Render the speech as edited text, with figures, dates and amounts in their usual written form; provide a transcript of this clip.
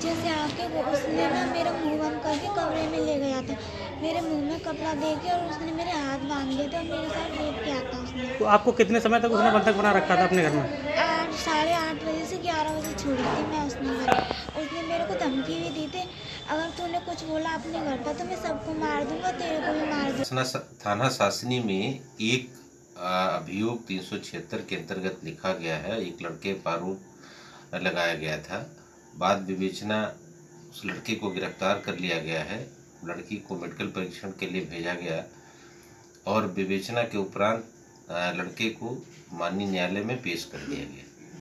पीछे से आके वो उसने ना मेरा मुंह बंद करके कमरे में ले गया था। मेरे मुंह में कपड़ा दे के और उसने मेरे हाथ बांध दिए थे और मेरे साथ रेप किया था उसने। तो आपको कितने समय तक उसने बंधक बना रखा था अपने घर में? 8 साढ़े 8 बजे से 11 बजे छोड़ी थी मैं उसने घर। उसने मेरे को धमकी भी दी थी, अगर तूने कुछ बोला अपने घर का तो मैं सबको मार दूंगा, तेरे को भी मार दूंगा। थाना सासनी में एक अभियोग 376 के अंतर्गत लिखा गया है। एक लड़के पर आरोप लगाया गया था। बाद विवेचना उस लड़के को गिरफ्तार कर लिया गया है। लड़की को मेडिकल परीक्षण के लिए भेजा गया और विवेचना के उपरांत लड़के को माननीय न्यायालय में पेश कर दिया गया।